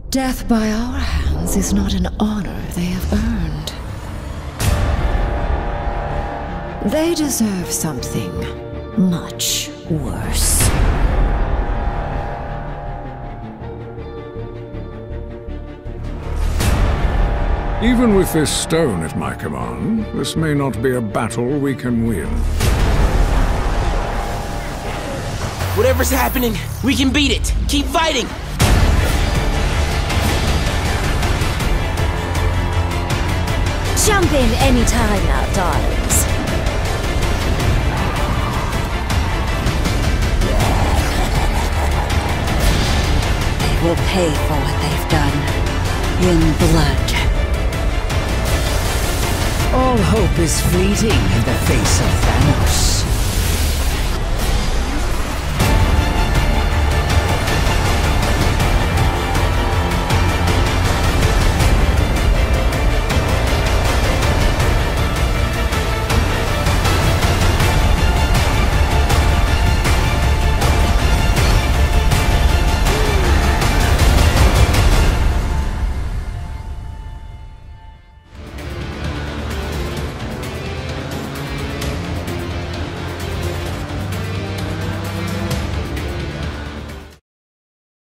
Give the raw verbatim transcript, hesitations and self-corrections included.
Death by our hands is not an honor they have earned. They deserve something much worse. Even with this stone at my command, this may not be a battle we can win. Whatever's happening, we can beat it! Keep fighting! Jump in any time now, darlings. They will pay for what they've done in blood. All hope is fleeting in the face of Thanos.